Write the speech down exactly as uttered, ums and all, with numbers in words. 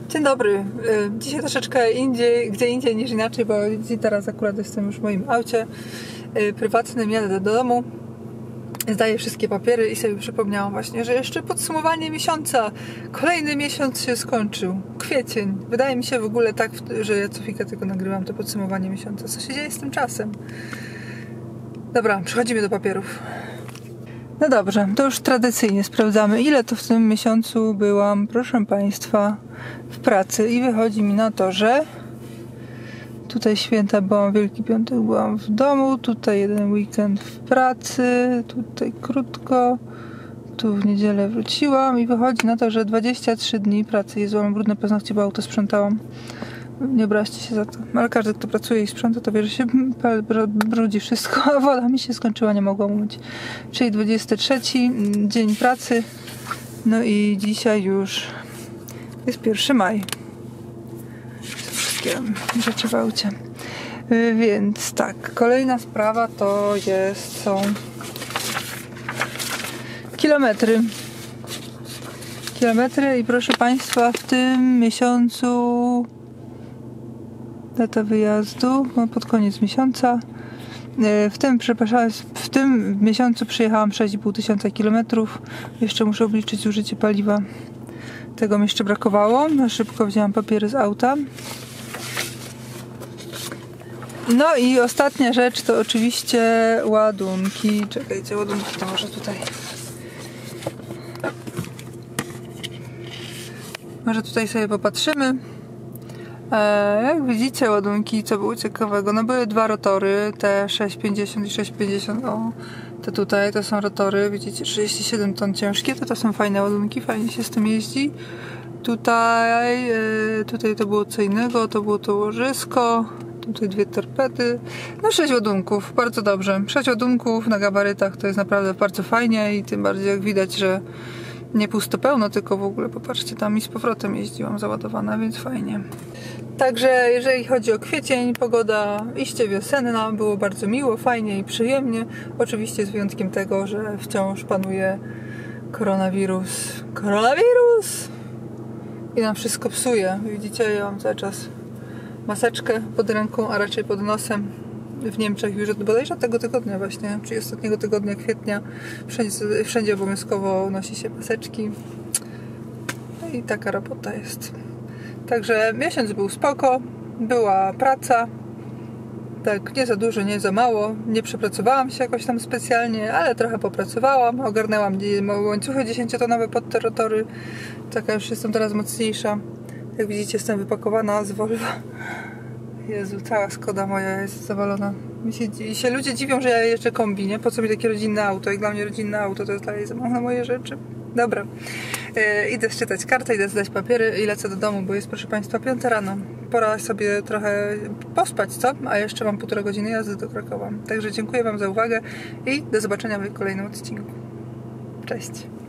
Dzień dobry. Dzisiaj troszeczkę indziej, gdzie indziej niż inaczej, bo teraz akurat jestem już w moim aucie prywatnym, jadę do domu, zdaję wszystkie papiery i sobie przypomniałam właśnie, że jeszcze podsumowanie miesiąca. Kolejny miesiąc się skończył. Kwiecień. Wydaje mi się w ogóle tak, że ja co chwilę tylko nagrywam to podsumowanie miesiąca. Co się dzieje z tym czasem? Dobra, przechodzimy do papierów. No dobrze, to już tradycyjnie sprawdzamy, ile to w tym miesiącu byłam, proszę Państwa, w pracy. I wychodzi mi na to, że tutaj święta byłam, Wielki Piątek byłam w domu, tutaj jeden weekend w pracy, tutaj krótko, tu w niedzielę wróciłam i wychodzi na to, że dwadzieścia trzy dni pracy. Jezu, mam brudne paznokcie, bo auto sprzątałam. Nie obraźcie się za to. Ale każdy, kto pracuje i sprząta, to wie, że się brudzi wszystko, a woda mi się skończyła, nie mogłam umyć. Czyli dwudziesty trzeci dzień pracy. No i dzisiaj już jest pierwszy maj. Wszystkie rzeczy w aucie. Więc tak, kolejna sprawa to jest, są kilometry. Kilometry i proszę Państwa, w tym miesiącu data wyjazdu, no pod koniec miesiąca. W tym, przepraszam, w tym miesiącu przejechałam sześć i pół tysiąca kilometrów. Jeszcze muszę obliczyć zużycie paliwa. Tego mi jeszcze brakowało. Na szybko wzięłam papiery z auta. No i ostatnia rzecz to oczywiście ładunki. Czekajcie, ładunki to może tutaj. Może tutaj sobie popatrzymy. E, jak widzicie, ładunki, co było ciekawego, no były dwa rotory, te sześć pięćdziesiąt i sześć pięćdziesiąt, o, to tutaj, to są rotory, widzicie, trzydzieści siedem ton ciężkie, to to są fajne ładunki, fajnie się z tym jeździ. Tutaj, e, tutaj to było co innego, to było to łożysko, tutaj dwie torpedy, no sześć ładunków, bardzo dobrze, sześć ładunków na gabarytach, to jest naprawdę bardzo fajnie i tym bardziej jak widać, że nie pusto pełno, tylko w ogóle popatrzcie, tam i z powrotem jeździłam załadowana, więc fajnie. Także jeżeli chodzi o kwiecień, pogoda iście wiosenna, było bardzo miło, fajnie i przyjemnie. Oczywiście z wyjątkiem tego, że wciąż panuje koronawirus. Koronawirus! I nam wszystko psuje. Widzicie, ja mam cały czas maseczkę pod ręką, a raczej pod nosem. W Niemczech już od bodajże od tego tygodnia właśnie, czyli ostatniego tygodnia kwietnia wszędzie, wszędzie obowiązkowo nosi się maseczki. No i taka robota jest. Także miesiąc był spoko, była praca, tak nie za dużo, nie za mało, nie przepracowałam się jakoś tam specjalnie, ale trochę popracowałam, ogarnęłam łańcuchy dziesięciotonowe pod te rotory, taka już jestem teraz mocniejsza. Jak widzicie, jestem wypakowana z Volvo. Jezu, cała Skoda moja jest zawalona. Mi się, się ludzie dziwią, że ja jeżdżę kombi, nie? Po co mi takie rodzinne auto? Jak dla mnie rodzinne auto to jest dalej za mało na moje rzeczy. Dobra, e, idę szczytać kartę, idę zdać papiery i lecę do domu, bo jest, proszę Państwa, piąta rano. Pora sobie trochę pospać, co? A jeszcze mam półtora godziny jazdy do Krakowa. Także dziękuję Wam za uwagę i do zobaczenia w kolejnym odcinku. Cześć!